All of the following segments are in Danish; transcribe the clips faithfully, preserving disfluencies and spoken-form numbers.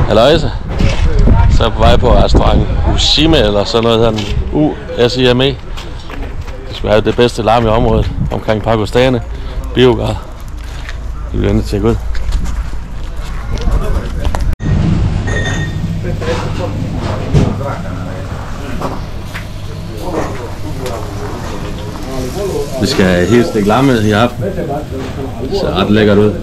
Halløjse. Så er jeg på vej på restauranten Sime eller sådan noget her. U S I M E. Det skulle have det bedste larm i området omkring Pakostane. Biograd. Det bliver nødt til at gå ud. Vi skal helt stikke lamme i aften. Det ser ret lækkert ud.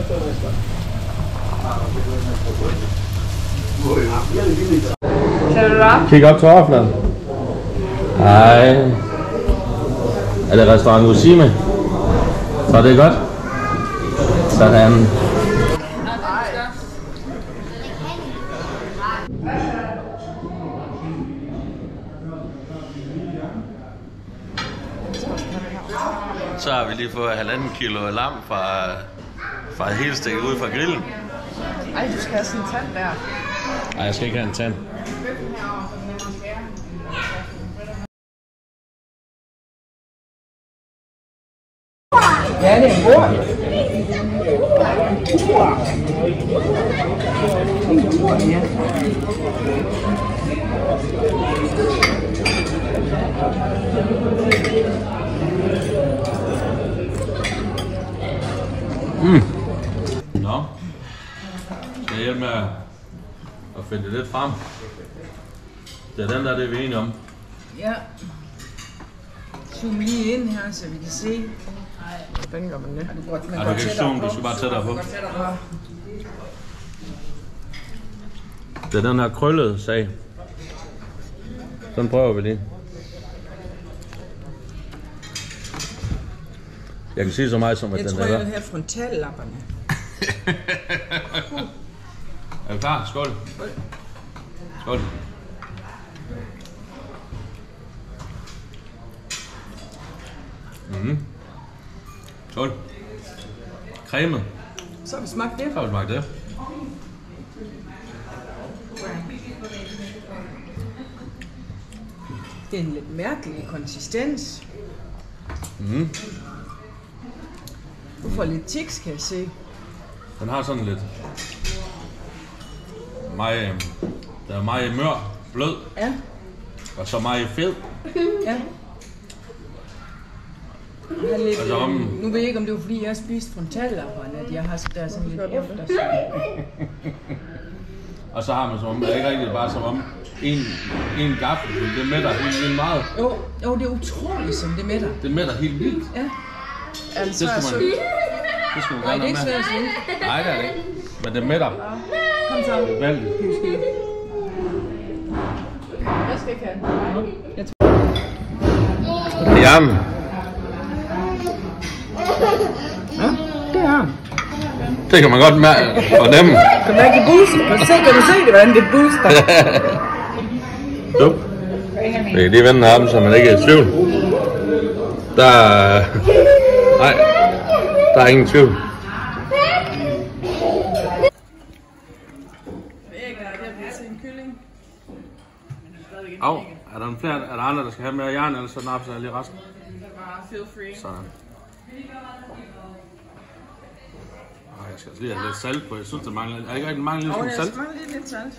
Kig op til overfladen. Hej. Er det restaurant Sime? Så det er godt. Sådan. Så har vi lige fået halvanden kilo lam fra, fra helt stikket ud fra grillen. Ej, du skal have sådan en tand der. Nej, jeg skal ikke have en tand. Ja, det er en god. Mm. Nå. Skal jeg hjælpe med at finde det lidt frem? Det er den der, det er vi enige om. Ja. Zoom lige ind her, så vi kan se. Hvordan gør man det? Ja, du kan ikke zoome, du skal bare tættere på. Det er den her krøllede sag. Den prøver vi lige. Jeg kan sige så meget som, at jeg den tror, er der. Jeg vil have frontallapperne. Er du klar? Skål. Skål. Skål. Mhm. Skål. Cremet. Så har vi smagt det. Så har vi smagt det. Det er en lidt mærkelig konsistens. Mhm. Du får lidt tiks, kan jeg se. Den har sådan lidt meget, der er meget mør, blød, ja. Og så meget fed. Ja. Jeg har lidt, altså, om... Nu ved jeg ikke, om det var fordi, jeg har spist frontallapperne, at jeg har der er sådan lidt efter. Og så har man som om, det er ikke rigtigt bare som om, en, en gaffel, det mætter helt vildt meget. Jo, jo, det er utroligt, som det mætter. Det mætter helt vildt. Ja. Er det, det skal man, det skal man Nej, gerne det er ikke svært at sige. Nej, det er det ikke. Men det mætter. Kom så. Vældig. Jeg skal ikke have den. Jamen. Ja, det er han. Det kan man godt mærke fornemme. Kan man ikke booste? Kan du se, kan du se det, hvordan det booster? Du. Vi kan lige vende ham, så man ikke er i tvivl. Der er... Nej, der er ingen tvivl. Au, er der en flere, er der andre, der skal have mere jern, eller så napser jeg lige resten? Feel free. Sådan. Jeg skal lige have lidt salt på, jeg synes, det mangler, er det ikke rigtig mangler lidt oh, salt? Det mangler lige lidt salt.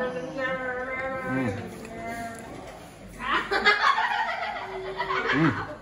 Mm. Mm.